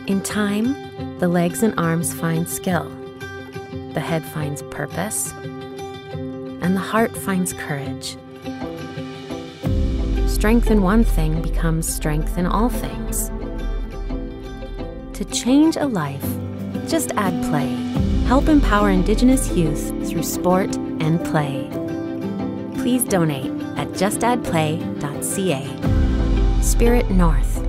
In time, the legs and arms find skill, the head finds purpose, and the heart finds courage. Strength in one thing becomes strength in all things. To change a life, just add play. Help empower Indigenous youth through sport and play. Please donate at justaddplay.ca. Spirit North.